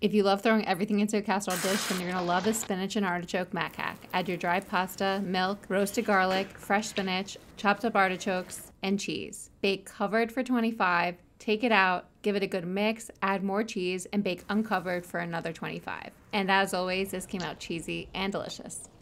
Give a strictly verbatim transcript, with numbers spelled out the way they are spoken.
If you love throwing everything into a casserole dish, then you're going to love the spinach and artichoke mac hack. Add your dried pasta, milk, roasted garlic, fresh spinach, chopped up artichokes, and cheese. Bake covered for twenty-five, take it out, give it a good mix, add more cheese, and bake uncovered for another twenty-five. And as always, this came out cheesy and delicious.